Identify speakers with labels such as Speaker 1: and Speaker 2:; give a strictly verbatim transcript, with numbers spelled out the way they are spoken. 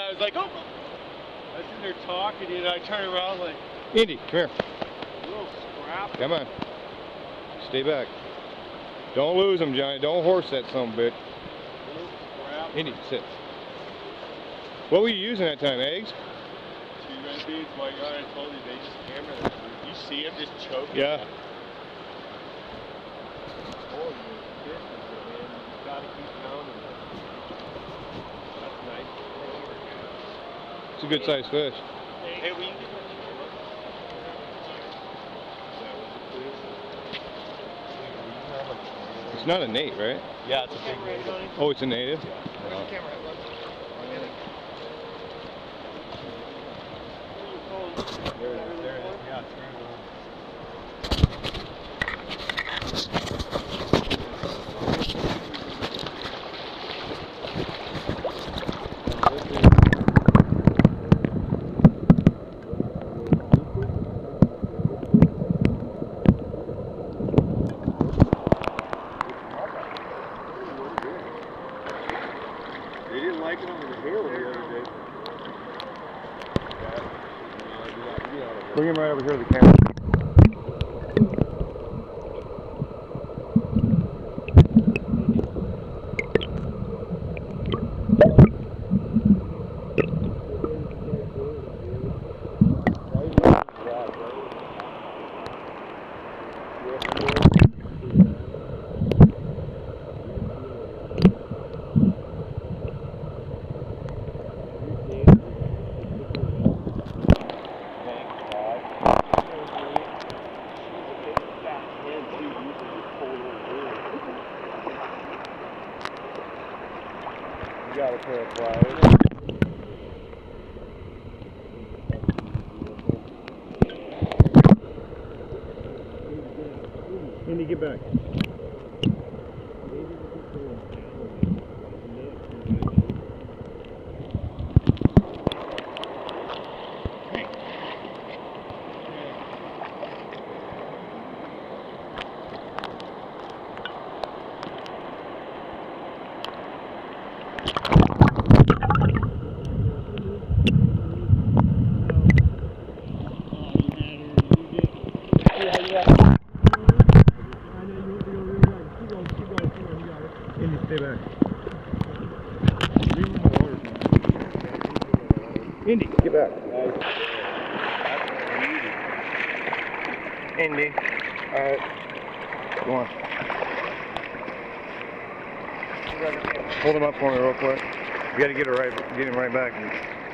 Speaker 1: I was like, oh. I was in there talking, and I turned around like.
Speaker 2: Indy, come here.
Speaker 1: A little scrap.
Speaker 2: Come on. Stay back. Don't lose them, Johnny. Don't horse that son of a bitch.
Speaker 1: A little scrap.
Speaker 2: Indy, sit. What were you using that time? Eggs?
Speaker 1: Two red beads, white yarn. I told you they just hammer them. You see them just choking.
Speaker 2: Yeah.
Speaker 1: Them. Oh, you're man. You gotta keep pounding them. That's nice.
Speaker 2: It's a good sized fish.
Speaker 1: Hey, will you get that?
Speaker 2: It's not a Nate, right?
Speaker 1: Yeah, it's a big native.
Speaker 2: Oh, it's a native?
Speaker 1: Yeah.
Speaker 2: Uh,
Speaker 1: There it is, there it is. Yeah, it's They didn't like it on the hill the other day.
Speaker 2: Bring him right over here to the camera.
Speaker 1: You got a pair of pliers.
Speaker 2: Indy, get back. Indy, stay back. Indy, get back. Indy. Alright. Go on. Hold him up for me real quick. You gotta get it right, get him right back.